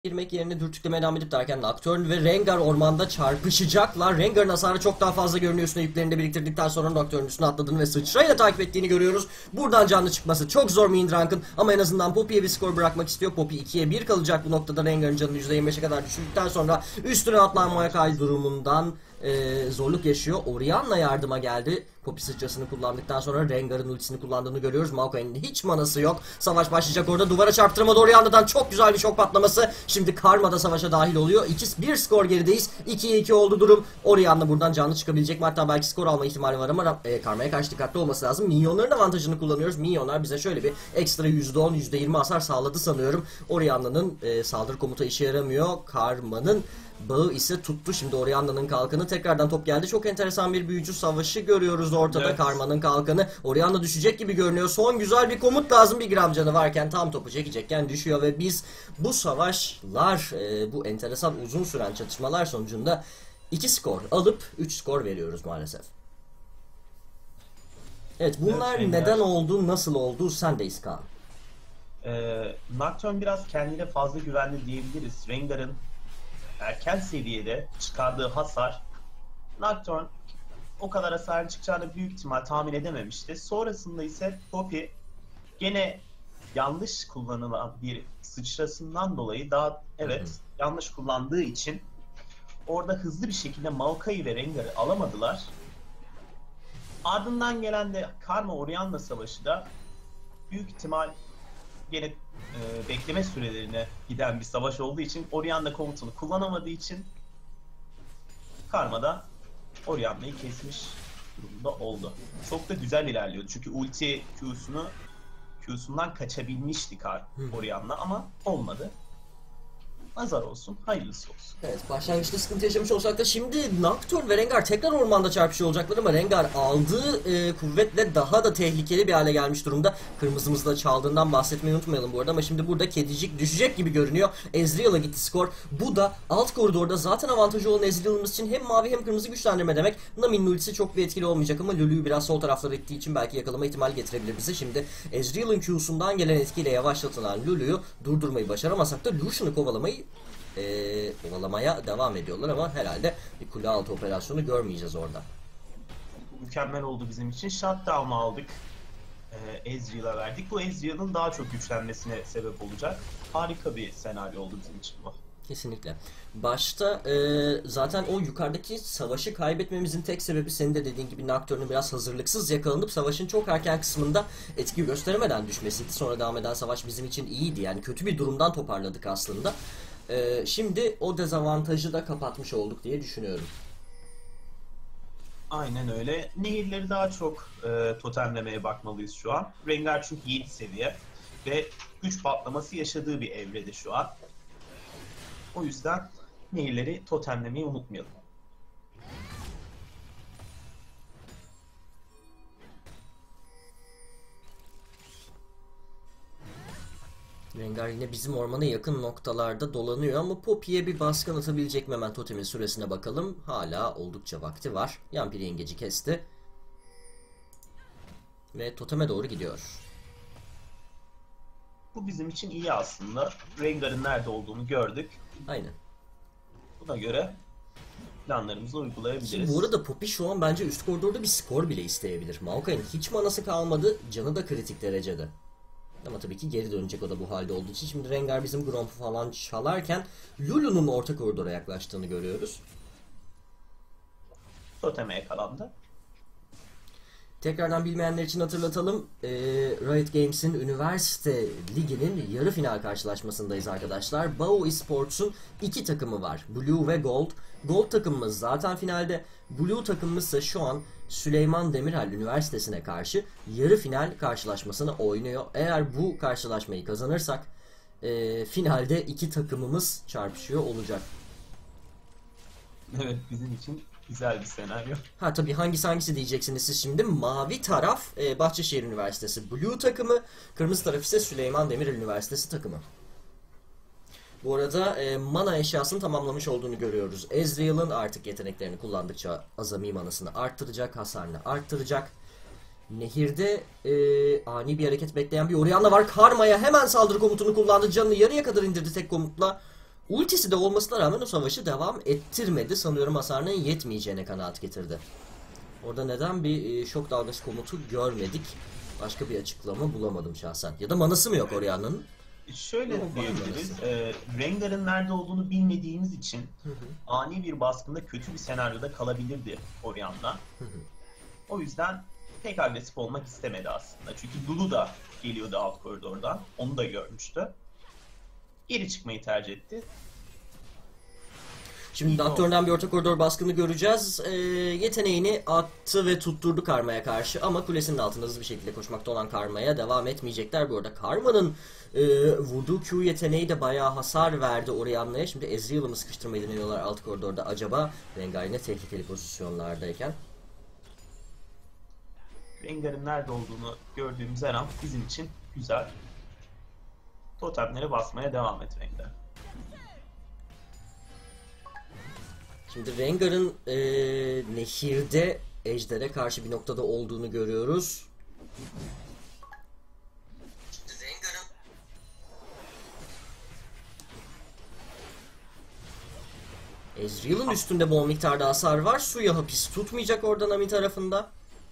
girmek yerine dürtüklemeye devam edip derken Nocturne ve Rengar ormanda çarpışacaklar. Rengar'ın hasarı çok daha fazla görünüyor. Üstüne yüklerini de biriktirdikten sonra Nocturne'un üstüne atladığını ve sıçrayla takip ettiğini görüyoruz. Buradan canlı çıkması çok zor Mindrank'ın ama en azından Poppy'ye bir skor bırakmak istiyor. Poppy 2'ye 1 kalacak bu noktada. Rengar'ın canını %25'e kadar düşürdükten sonra üstüne atlanmaya kay durumundan zorluk yaşıyor. Orianna yardıma geldi. Poppy sıçrasını kullandıktan sonra Rengar'ın ultisini kullandığını görüyoruz. Maokai'nin hiç manası yok. Savaş başlayacak orada. Duvara çarptırmadı Orianna'dan. Çok güzel bir şok patlaması. Şimdi Karma da savaşa dahil oluyor. 2-1 skor gerideyiz. 2'ye 2 oldu durum. Orianna buradan canlı çıkabilecek mi? Hatta belki skor alma ihtimali var ama Karma'ya karşı dikkatli olması lazım. Minyonların avantajını kullanıyoruz. Minyonlar bize şöyle bir ekstra %10, %20 hasar sağladı sanıyorum. Orianna'nın saldırı komuta işe yaramıyor. Karma'nın bağı ise tuttu. Şimdi Orianna'nın kalkanı tekrardan top geldi. Çok enteresan bir büyücü savaşı görüyoruz ortada. Evet. Karma'nın kalkanı. Orianna düşecek gibi görünüyor. Son güzel bir komut lazım. Bir gram canı varken tam topu çekecekken düşüyor ve biz bu savaşlar, bu enteresan uzun süren çatışmalar sonucunda 2 skor alıp 3 skor veriyoruz maalesef. Evet, bunlar evet, neden oldu, nasıl oldu, sendeyiz Kaan. Nocturne biraz kendine fazla güvenli diyebiliriz. Rengar'ın erken seviyede çıkardığı hasar, Nocturne o kadar hasarın çıkacağını büyük ihtimal tahmin edememişti. Sonrasında ise Poppy gene yanlış kullanılan bir sıçrasından dolayı yanlış kullandığı için orada hızlı bir şekilde Maokai ve Rengar'ı alamadılar. Ardından gelen de Karma Orianna savaşı da büyük ihtimal gene bekleme sürelerine giden bir savaş olduğu için Orianna komutunu kullanamadığı için Karma da Orianna'yı kesmiş durumda oldu. Çok da güzel ilerliyordu çünkü ulti Q'sundan kaçabilmişti Orianna ama olmadı. Nazar olsun, hayırlısı olsun. Evet, başlangıçta sıkıntı yaşamış olsak da şimdi Nocturne ve Rengar tekrar ormanda çarpışıyor olacaklar ama Rengar aldığı kuvvetle daha da tehlikeli bir hale gelmiş durumda. Kırmızımızı da çaldığından bahsetmeyi unutmayalım bu arada ama şimdi burada kedicik düşecek gibi görünüyor. Ezreal'a gitti skor. Bu da alt koridorda zaten avantajı olan Ezreal'ımız için hem mavi hem kırmızı güçlendirme demek. Nami'nin ultisi çok bir etkili olmayacak ama Lulu'yu biraz sol taraflara ittiği için belki yakalama ihtimali getirebilir bize. Şimdi Ezreal'ın Q'sundan gelen etkiyle yavaşlatılan Lulu'yu durdurmayı başaramasak da Lucian'ı kovalamaya devam ediyorlar ama herhalde bir kule altı operasyonu görmeyeceğiz orada. Mükemmel oldu bizim için. Shutdown'u aldık. Ezreal'a verdik. Bu Ezreal'ın daha çok güçlenmesine sebep olacak. Harika bir senaryo oldu bizim için bu. Kesinlikle. Başta zaten o yukarıdaki savaşı kaybetmemizin tek sebebi senin de dediğin gibi Nocturne'un biraz hazırlıksız yakalanıp savaşın çok erken kısmında etki gösteremeden düşmesiydi. Sonra devam eden savaş bizim için iyiydi. Yani kötü bir durumdan toparladık aslında. Şimdi o dezavantajı da kapatmış olduk diye düşünüyorum. Aynen öyle. Nehirleri daha çok totemlemeye bakmalıyız şu an. Rengar çünkü 7 seviye ve güç patlaması yaşadığı bir evrede şu an. O yüzden nehirleri totemlemeyi unutmayalım. Rengar yine bizim ormana yakın noktalarda dolanıyor ama Poppy'ye bir baskın atabilecek mi? Hemen totemin süresine bakalım. Hala oldukça vakti var. Yampir yengeci kesti. Ve toteme doğru gidiyor. Bu bizim için iyi aslında. Rengar'ın nerede olduğunu gördük. Aynen. Buna göre planlarımızı uygulayabiliriz. Şimdi bu arada Poppy şu an bence üst koridorda bir skor bile isteyebilir. Maokai'nin hiç manası kalmadı. Canı da kritik derecede. Ama tabii ki geri dönecek o da bu halde olduğu için. Şimdi Rengar bizim Gromp'u falan çalarken Lulu'nun orta koridora yaklaştığını görüyoruz. Toteme yakalandı. Tekrardan bilmeyenler için hatırlatalım. Riot Games'in Üniversite Ligi'nin yarı final karşılaşmasındayız arkadaşlar. Bao Esports'un 2 takımı var. Blue ve Gold. Gold takımımız zaten finalde. Blue takımımız ise şu an Süleyman Demirel Üniversitesi'ne karşı yarı final karşılaşmasını oynuyor. Eğer bu karşılaşmayı kazanırsak finalde 2 takımımız çarpışıyor olacak. Evet, bizim için güzel bir senaryo. Ha tabii hangisi diyeceksiniz siz şimdi. Mavi taraf Bahçeşehir Üniversitesi Blue takımı. Kırmızı taraf ise Süleyman Demirel Üniversitesi takımı. Bu arada mana eşyasını tamamlamış olduğunu görüyoruz. Ezreal'ın artık yeteneklerini kullandıkça azami manasını arttıracak, hasarını arttıracak. Nehirde ani bir hareket bekleyen bir Orianna var. Karma'ya hemen saldırı komutunu kullandı. Canını yarıya kadar indirdi tek komutla. Ultisi de olmasına rağmen o savaşı devam ettirmedi. Sanıyorum hasarının yetmeyeceğine kanaat getirdi. Orada neden bir şok dalgası komutu görmedik? Başka bir açıklama bulamadım şahsen. Ya da manası mı yok Orianna'nın? Şöyle Yok, diyebiliriz. Rengar'ın nerede olduğunu bilmediğimiz için ani bir baskında kötü bir senaryoda kalabilirdi Orianna. O yüzden pek agresif olmak istemedi aslında. Çünkü Lulu da geliyordu alt koridordan. Onu da görmüştü. Geri çıkmayı tercih etti. Şimdi Nocturne'dan bir orta koridor baskını göreceğiz. Yeteneğini attı ve tutturdu Karma'ya karşı ama kulesinin altında hızlı bir şekilde koşmakta olan Karma'ya devam etmeyecekler. Bu arada Karma'nın vurduğu Q yeteneği de bayağı hasar verdi Orianna'ya. Şimdi Ezreal'ı mı sıkıştırmayı deniyorlar alt koridorda acaba? Rengar yine tehlikeli pozisyonlardayken. Rengar'ın nerede olduğunu gördüğümüz her an bizim için güzel. Totemlere basmaya devam et Rengar. Şimdi Rengar'ın nehirde Ejder'e karşı bir noktada olduğunu görüyoruz. Şimdi Rengar'ın Ezreal'ın üstünde bol miktarda hasar var. Suya hapis tutmayacak oradan Nami tarafında.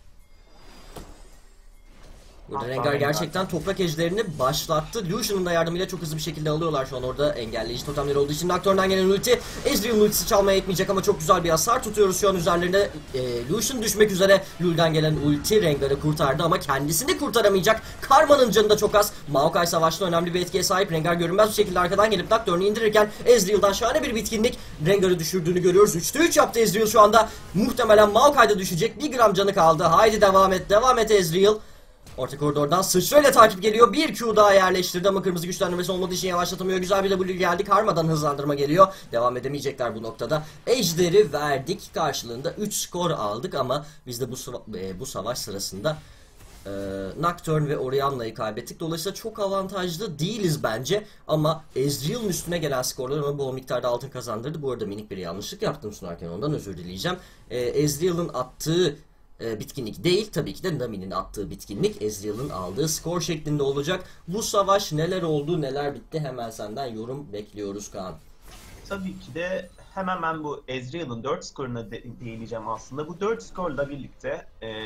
Burada Rengar gerçekten toprak ejderini başlattı. Lucian'ın da yardımıyla çok hızlı bir şekilde alıyorlar şu an orada engelleyici totemleri olduğu için. Nocturne'dan gelen ulti. Ezreal'ın ultisi çalmaya yetmeyecek ama çok güzel bir hasar tutuyoruz şu an üzerlerine. Lucian düşmek üzere. Lul'den gelen ulti Rengar'ı kurtardı ama kendisini kurtaramayacak. Karma'nın canı da çok az. Maokai savaşta önemli bir etkiye sahip. Rengar görünmez bir şekilde arkadan gelip Nocturne'u indirirken Ezreal'dan şahane bir bitkinlik Rengar'ı düşürdüğünü görüyoruz. 3'te 3 yaptı Ezreal şu anda. Muhtemelen Maokai da düşecek. 1 gram canı kaldı. Haydi devam et Ezreal. Orta koridordan sıçrayla takip geliyor. Bir Q daha yerleştirdi ama kırmızı güçlendirmesi olmadığı için yavaşlatamıyor. Güzel bir W geldi. Karma'dan hızlandırma geliyor. Devam edemeyecekler bu noktada. Ejder'i verdik. Karşılığında 3 skor aldık ama biz de bu savaş sırasında Nocturne ve Orianna'yı kaybettik. Dolayısıyla çok avantajlı değiliz bence. Ama Ezreal'ın üstüne gelen skorlar ona bol miktarda altın kazandırdı. Bu arada minik bir yanlışlık yaptım sunarken ondan özür dileyeceğim. Ezreal'ın attığı bitkinlik değil. Tabii ki de Nami'nin attığı bitkinlik Ezreal'ın aldığı skor şeklinde olacak. Bu savaş neler oldu neler bitti hemen senden yorum bekliyoruz Kaan. Tabii ki de hemen ben bu Ezreal'ın 4 skoruna değineceğim aslında. Bu 4 skorla birlikte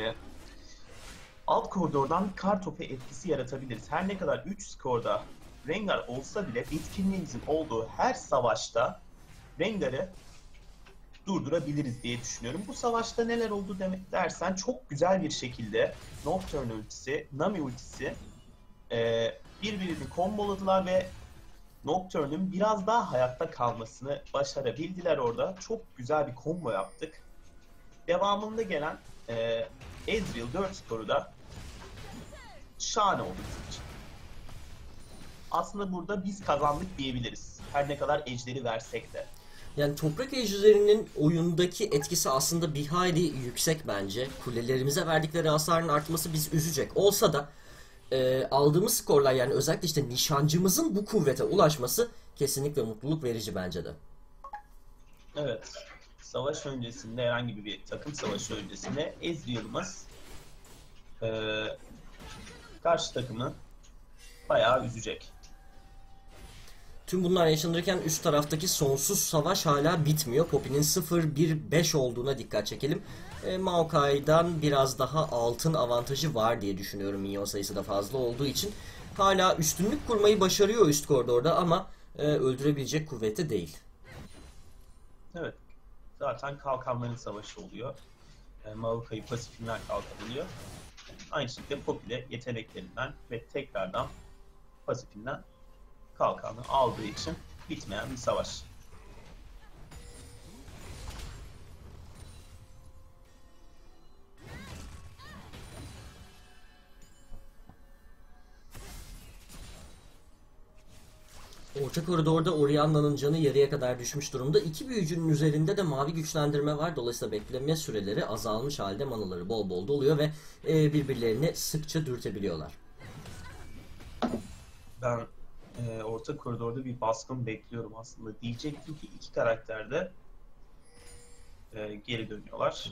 alt koridordan kar topu etkisi yaratabiliriz. Her ne kadar 3 skorda Rengar olsa bile bitkinliğimizin olduğu her savaşta Rengar'ı durdurabiliriz diye düşünüyorum. Bu savaşta neler oldu dersen çok güzel bir şekilde Nocturne ultisi, Nami ultisi birbirini komboladılar ve Nocturne'ün biraz daha hayatta kalmasını başarabildiler orada. Çok güzel bir combo yaptık. Devamında gelen Ezreal 4 skoru da şahane oldu bizim için. Aslında burada biz kazandık diyebiliriz. Her ne kadar ejderi versek de. Yani toprak ejderinin oyundaki etkisi aslında bir hayli yüksek bence. Kulelerimize verdikleri hasarın artması bizi üzecek. Olsa da aldığımız skorlar yani özellikle işte nişancımızın bu kuvvete ulaşması kesinlikle mutluluk verici bence de. Evet. Savaş öncesinde herhangi bir takım savaşı öncesinde Ezreal'ımız karşı takımı bayağı üzecek. Tüm bunlar yaşanırken üst taraftaki sonsuz savaş hala bitmiyor. Poppy'nin 0-1-5 olduğuna dikkat çekelim. Maokai'dan biraz daha altın avantajı var diye düşünüyorum. Minyon sayısı da fazla olduğu için. Hala üstünlük kurmayı başarıyor üst koridorda ama öldürebilecek kuvvette değil. Evet. Zaten kalkanların savaşı oluyor. Maokai pasifinden kalkabiliyor. Aynı şekilde Poppy de yeteneklerinden ve tekrardan pasifinden kalkanı aldığı için bitmeyen bir savaş. Orta koridorda Orianna'nın canı yarıya kadar düşmüş durumda. İki büyücünün üzerinde de mavi güçlendirme var. Dolayısıyla bekleme süreleri azalmış halde manaları bol bol doluyor ve birbirlerini sıkça dürtebiliyorlar. Ben orta koridorda bir baskın bekliyorum aslında. Diyecektim ki iki karakter de geri dönüyorlar.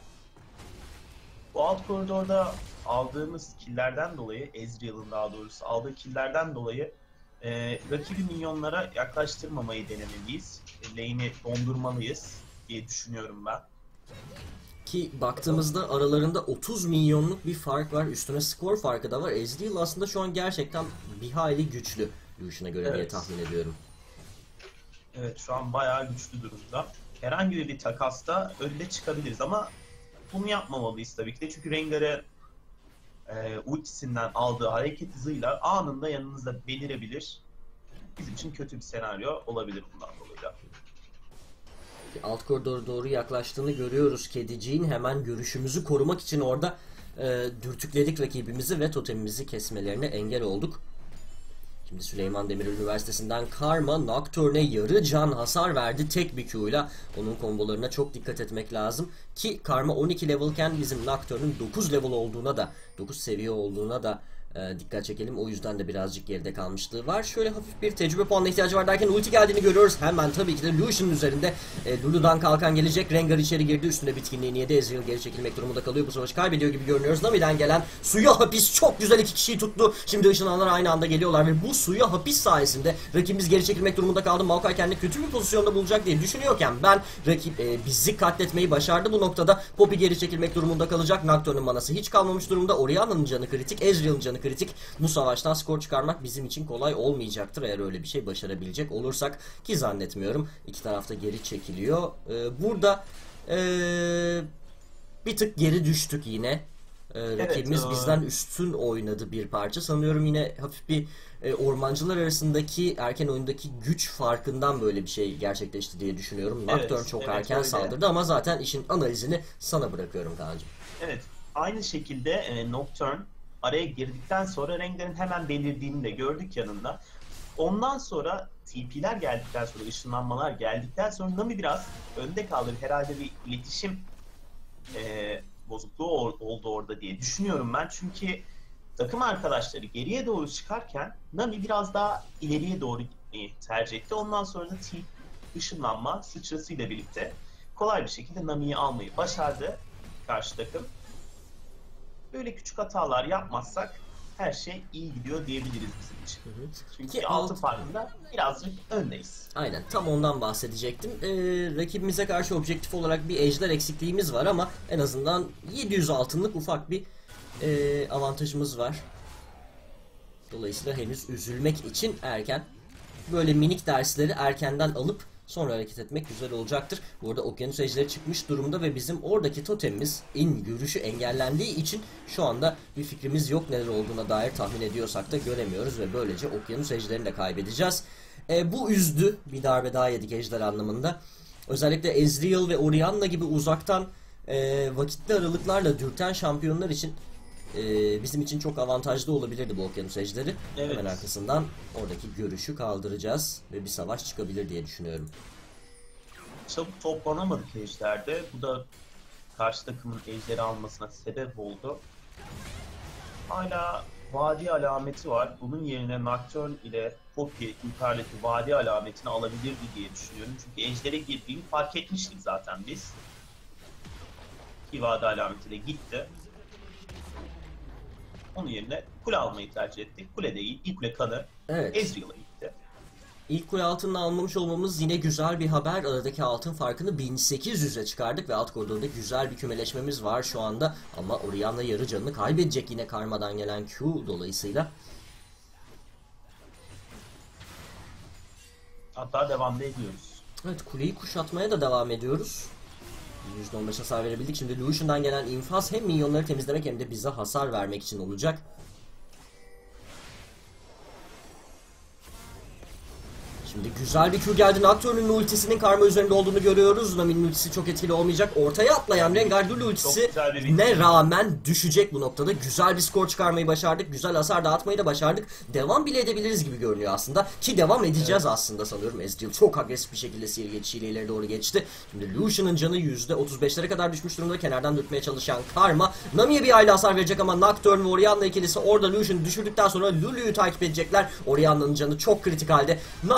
Bu alt koridorda aldığımız killlerden dolayı, Ezreal'ın daha doğrusu aldığı killlerden dolayı Rakibi minyonlara yaklaştırmamayı denemeliyiz. Lane'i dondurmalıyız diye düşünüyorum ben. Ki baktığımızda aralarında 30 milyonluk bir fark var. Üstüne skor farkı da var. Ezreal aslında şu an gerçekten bir hayli güçlü Lucian'a göre diye tahmin ediyorum. Evet, şu an bayağı güçlü durumda. Herhangi bir takasta önde çıkabiliriz ama bunu yapmamalıyız tabii ki de. Çünkü Rengar'ı ultisinden aldığı hareket hızıyla anında yanınızda belirebilir. Bizim için kötü bir senaryo olabilir bundan dolayı da. Alt koridora doğru yaklaştığını görüyoruz kediciğin. Hemen görüşümüzü korumak için orada dürtükledik rakibimizi ve totemimizi kesmelerine engel olduk. Şimdi Süleyman Demirel Üniversitesi'nden Karma Nocturne'e yarı can hasar verdi tek bir Q'yla. Onun kombolarına çok dikkat etmek lazım. Ki Karma 12 levelken bizim Nocturne'un 9 level olduğuna da 9 seviye olduğuna da dikkat çekelim. O yüzden de birazcık geride kalmışlığı var. Şöyle hafif bir tecrübe puanına ihtiyacı var derken ulti geldiğini görüyoruz. Hemen tabii ki de Lucian'ın üzerinde Lulu'dan kalkan gelecek. Rengar içeri girdi. Üstüne bitkinliğini yedi. Ezreal geri çekilmek durumunda kalıyor. Bu savaşı kaybediyor gibi görünüyoruz. Nami'den gelen suya hapis çok güzel iki kişiyi tuttu. Şimdi ışınlananlar aynı anda geliyorlar ve bu suya hapis sayesinde rakibimiz geri çekilmek durumunda kaldı. Maokai kendini kötü bir pozisyonda bulacak diye düşünüyorken rakip bizi katletmeyi başardı bu noktada. Poppy geri çekilmek durumunda kalacak. Nocturne'un manası hiç kalmamış durumda. Orianna'nın canı kritik. Ezreal'ın canı kritik. Bu savaştan skor çıkarmak bizim için kolay olmayacaktır eğer öyle bir şey başarabilecek olursak, ki zannetmiyorum. İki tarafta geri çekiliyor. Burada bir tık geri düştük yine. Rakibimiz bizden üstün oynadı bir parça. Sanıyorum yine hafif bir ormancılar arasındaki erken oyundaki güç farkından böyle bir şey gerçekleşti diye düşünüyorum. Nocturne çok erken öyle saldırdı ama zaten işin analizini sana bırakıyorum Kaan'cığım. Evet, aynı şekilde Nocturne araya girdikten sonra Rengar'ın hemen belirdiğini de gördük yanında. Ondan sonra TP'ler geldikten sonra, ışınlanmalar geldikten sonra Nami biraz önde kaldı. Herhalde bir iletişim bozukluğu oldu orada diye düşünüyorum ben. Çünkü takım arkadaşları geriye doğru çıkarken Nami biraz daha ileriye doğru gitmeyi tercih etti. Ondan sonra da ışınlanma sıçrasıyla birlikte kolay bir şekilde Nami'yi almayı başardı karşı takım. Böyle küçük hatalar yapmazsak her şey iyi gidiyor diyebiliriz bizim için. Çünkü altın farkında birazcık öndeyiz. Aynen, tam ondan bahsedecektim. Rakibimize karşı objektif olarak bir ejder eksikliğimiz var ama en azından 700 altınlık ufak bir avantajımız var. Dolayısıyla henüz üzülmek için erken. Böyle minik dersleri erkenden alıp sonra hareket etmek güzel olacaktır. Bu arada okyanus ejderi çıkmış durumda ve bizim oradaki totemimiz görüşü engellendiği için şu anda bir fikrimiz yok, neler olduğuna dair tahmin ediyorsak da göremiyoruz ve böylece okyanus ejderini de kaybedeceğiz. Bu üzdü, bir darbe daha yedik ejder anlamında. Özellikle Ezreal ve Orianna gibi uzaktan vakitli aralıklarla dürten şampiyonlar için bizim için çok avantajlı olabilirdi bu okyanus ejderi. Evet. Hemen arkasından oradaki görüşü kaldıracağız ve bir savaş çıkabilir diye düşünüyorum. Çabuk toplanamadık ejderde. Bu da karşı takımın ejderi almasına sebep oldu. Hala vadi alameti var. Bunun yerine Nocturne ile Poppy yukarıdaki vadi alametini alabilirdi diye düşünüyorum. Çünkü ejdere girdiğini fark etmiştik zaten biz. Ki vadi alameti de gitti. Onun yerine kule almayı tercih ettik. Kule değil, ilk kule kanı Ezreal'a gitti. İlk kule altını almamış olmamız yine güzel bir haber. Aradaki altın farkını 1800'e çıkardık ve alt koridorda güzel bir kümeleşmemiz var şu anda. Ama Orianna yarı canını kaybedecek yine Karma'dan gelen Q dolayısıyla. Hatta devam da ediyoruz. Evet, kuleyi kuşatmaya da devam ediyoruz. %15 hasar verebildik. Şimdi Lucian'dan gelen infaz hem minyonları temizlemek hem de bize hasar vermek için olacak. Şimdi güzel bir Q geldi. Nocturne'un ultisinin Karma üzerinde olduğunu görüyoruz. Nami'nin ultisi çok etkili olmayacak. Ortaya atlayan Rengar Lulu ultisi ne rağmen düşecek bu noktada. Güzel bir skor çıkarmayı başardık. Güzel hasar dağıtmayı da başardık. Devam bile edebiliriz gibi görünüyor aslında. Ki devam edeceğiz aslında sanıyorum. Ezreal çok agresif bir şekilde sihir geçişiyle ileri doğru geçti. Şimdi Lucian'ın canı %35'lere kadar düşmüş durumda. Kenardan dürtmeye çalışan Karma. Nami'ye bir aile hasar verecek ama Nocturne ve Orianna ikilisi orada Lucian'ı düşürdükten sonra Lulu'yu takip edecekler. Orianna'nın canı çok kritik halde. Nocturne'un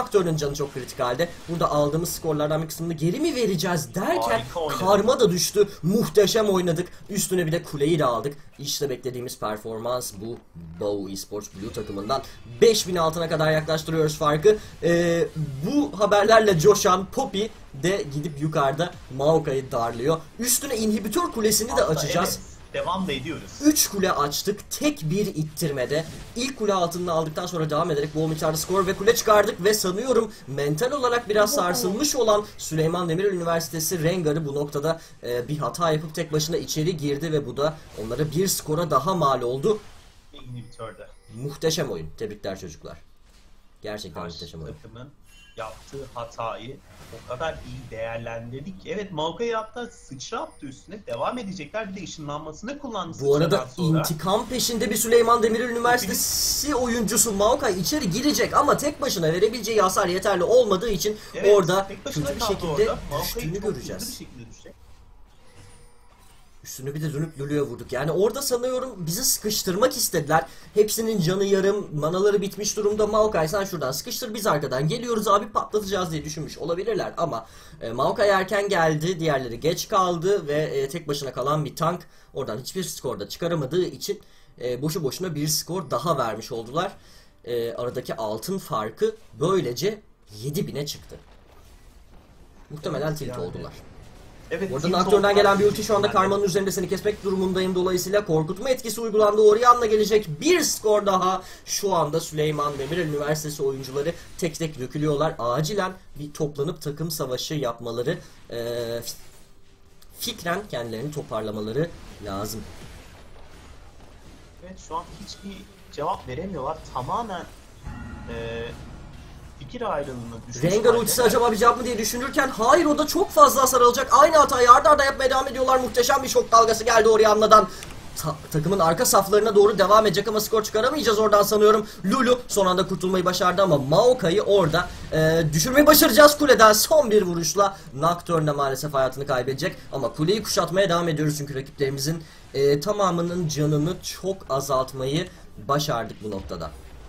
canı çok kritik halde. Burada aldığımız skorlardan bir kısmını geri mi vereceğiz derken Harika oynadı. karma da düştü. Muhteşem oynadık. Üstüne bir de kuleyi de aldık. İşte beklediğimiz performans bu Bow Esports Blue takımından. 5000 altına kadar yaklaştırıyoruz farkı. Bu haberlerle coşan Poppy de gidip yukarıda Maokai'yi darlıyor. Üstüne inhibitör kulesini de Hatta açacağız. evet, devam da ediyoruz. 3 kule açtık tek bir ittirmede. İlk kule altını aldıktan sonra devam ederek bol miktarda skor ve kule çıkardık ve sanıyorum mental olarak biraz sarsılmış olan Süleyman Demirel Üniversitesi Rengar'ı bu noktada bir hata yapıp tek başına içeri girdi ve bu da onlara bir skora daha mal oldu. İnhibitörde. Muhteşem oyun. Tebrikler çocuklar. Gerçekten Karşı muhteşem oyun. takımın yaptığı hatayı o kadar iyi değerlendirdik ki. Evet, Maokai hatta sıçra attı üstüne. Devam edecekler. Bir de ışınlanmasını kullandı Bu arada sıçradan sonra. intikam peşinde bir Süleyman Demirel Üniversitesi oyuncusu Maokai içeri girecek ama tek başına verebileceği hasar yeterli olmadığı için Evet, orada tek başına kötü bir kaldı şekilde orada. Maokai düştüğünü çok hızlı göreceğiz. bir şekilde düşecek. Üstüne bir de dönüp Lulu'ya vurduk. Yani orada sanıyorum bizi sıkıştırmak istediler. Hepsinin canı yarım, manaları bitmiş durumda. Maokai sen şuradan sıkıştır, biz arkadan geliyoruz abi patlatacağız diye düşünmüş olabilirler. Ama Maokai erken geldi, diğerleri geç kaldı ve tek başına kalan bir tank oradan hiçbir skor da çıkaramadığı için boşu boşuna bir skor daha vermiş oldular. Aradaki altın farkı böylece 7000'e çıktı. Muhtemelen Evet, tilt yani. oldular. Evet, Orada Team Nocturne'dan Talk gelen bir var. ulti şu anda Karma'nın üzerinde seni kesmek durumundayım. Dolayısıyla korkutma etkisi uygulandı. Orianna gelecek. Bir skor daha. Şu anda Süleyman Demirel Üniversitesi oyuncuları tek tek dökülüyorlar. Acilen bir toplanıp takım savaşı yapmaları, fikren kendilerini toparlamaları lazım. Evet, şu an hiçbir cevap veremiyorlar. Tamamen fikir ayrılığına düşmüş. Rengar halde. ultisi acaba bir cevap mı diye düşünürken hayır, o da çok fazla hasar alacak. Aynı hatayı arda arda yapmaya devam ediyorlar. Muhteşem bir şok dalgası geldi Orianna'dan. Takımın arka saflarına doğru devam edecek ama skor çıkaramayacağız oradan sanıyorum. Lulu son anda kurtulmayı başardı ama Maokai'yi orada düşürmeyi başaracağız kuleden. Son bir vuruşla Nocturne de maalesef hayatını kaybedecek. Ama kuleyi kuşatmaya devam ediyoruz çünkü rakiplerimizin tamamının canını çok azaltmayı başardık bu noktada.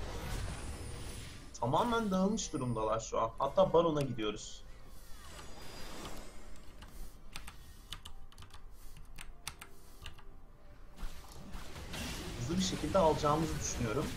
Tamamen dağılmış durumdalar şu an. Hatta Baron'a gidiyoruz. Hızlı bir şekilde alacağımızı düşünüyorum.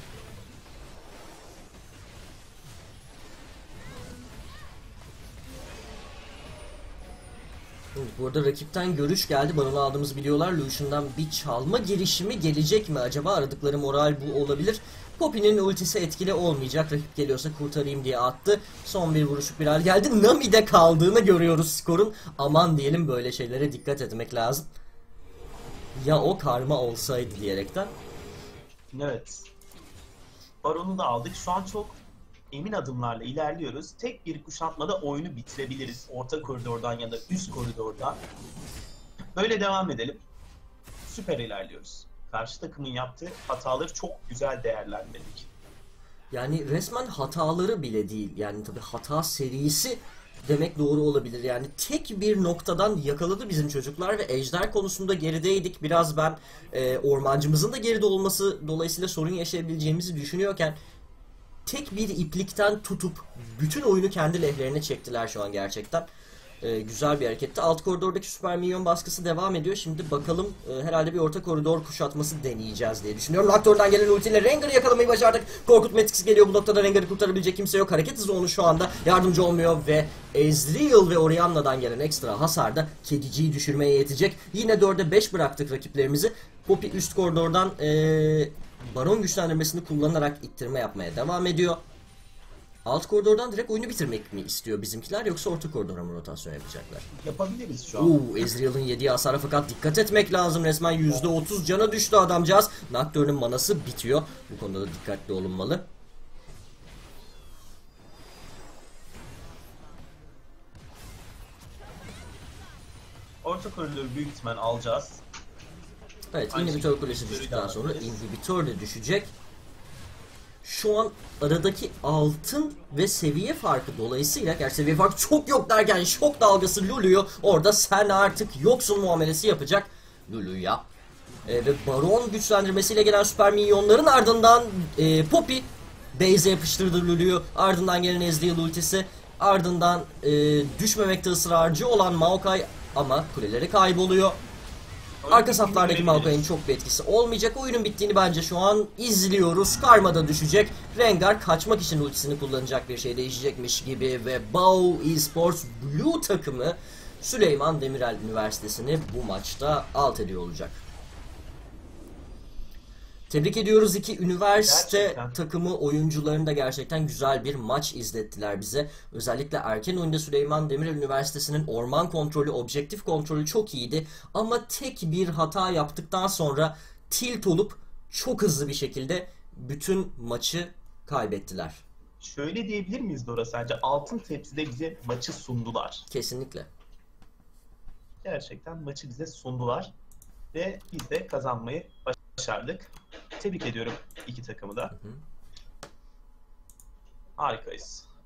Bu arada rakipten görüş geldi. Baron'u aldığımızı biliyorlar. Lucian'dan bir çalma girişimi gelecek mi acaba? Aradıkları moral bu olabilir. Poppy'nin ultisi etkili olmayacak. Rakip geliyorsa kurtarayım diye attı. Son bir vuruşluk bir hal geldi. Nami'de kaldığını görüyoruz skorun. Aman diyelim, böyle şeylere dikkat etmek lazım. Ya o karma olsaydı diyerekten. Evet. Baron'u da aldık. Şu an çok emin adımlarla ilerliyoruz. Tek bir kuşatmada oyunu bitirebiliriz. Orta koridordan ya da üst koridordan. Böyle devam edelim. Süper ilerliyoruz. Karşı takımın yaptığı hataları çok güzel değerlendirdik. Yani resmen hataları bile değil. Yani tabii hata serisi demek doğru olabilir. Yani tek bir noktadan yakaladı bizim çocuklar ve ejder konusunda gerideydik. Biraz ben ormancımızın da geride olması dolayısıyla sorun yaşayabileceğimizi düşünüyorken tek bir iplikten tutup bütün oyunu kendi lehlerine çektiler şu an gerçekten. Güzel bir hareketti. Alt koridordaki süper minyon baskısı devam ediyor. Şimdi bakalım, herhalde bir orta koridor kuşatması deneyeceğiz diye düşünüyorum. Nocturne'dan gelen ultiyle Rengar'ı yakalamayı başardık. Korkutma etkisi geliyor. Bu noktada Rengar'ı kurtarabilecek kimse yok. Hareket hızı onu şu anda yardımcı olmuyor ve Ezreal ve Orianna'dan gelen ekstra hasar da kediciyi düşürmeye yetecek. Yine 4'e 5 bıraktık rakiplerimizi. Poppy üst koridordan Baron güçlendirmesini kullanarak ittirme yapmaya devam ediyor. Alt koridordan direkt oyunu bitirmek mi istiyor bizimkiler, yoksa orta koridora mı rotasyon yapacaklar? Yapabiliriz şu an. Ezreal'ın yediği hasara fakat dikkat etmek lazım. Resmen %30 cana düştü adamcağız. Nocturne'ın manası bitiyor. Bu konuda da dikkatli olunmalı. Orta koridoru büyük ihtimal alacağız. Evet, Aynı inhibitör şekilde kulesi inhibitörü düştükten de sonra alabiliriz. inhibitör de düşecek. Şu an aradaki altın ve seviye farkı dolayısıyla, gerçi seviye farkı çok yok derken şok dalgası Lulu'yu orada sen artık yoksun muamelesi yapacak Lulu'ya. Ve Baron güçlendirmesiyle gelen süper minyonların ardından Poppy Base'e yapıştırdı Lulu'yu. Ardından gelen Ezreal ultisi. Ardından düşmemekte ısrarcı olan Maokai ama kuleleri kayboluyor. Arka saflardaki Maokai'nin çok bir etkisi olmayacak. Oyunun bittiğini bence şu an izliyoruz. Karma da düşecek. Rengar kaçmak için ultisini kullanacak, bir şey değişecekmiş gibi ve BAU Esports Blue takımı Süleyman Demirel Üniversitesi'ni bu maçta alt ediyor olacak. Tebrik ediyoruz iki üniversite Gerçekten. takımı oyuncularını da, gerçekten güzel bir maç izlettiler bize. Özellikle erken oyunda Süleyman Demirel Üniversitesi'nin orman kontrolü, objektif kontrolü çok iyiydi. Ama tek bir hata yaptıktan sonra tilt olup çok hızlı bir şekilde bütün maçı kaybettiler. Şöyle diyebilir miyiz Dora, sence altın tepside bize maçı sundular. Kesinlikle. Gerçekten maçı bize sundular ve biz de kazanmayı başardık. Tebrik ediyorum iki takımı da. Harikayız.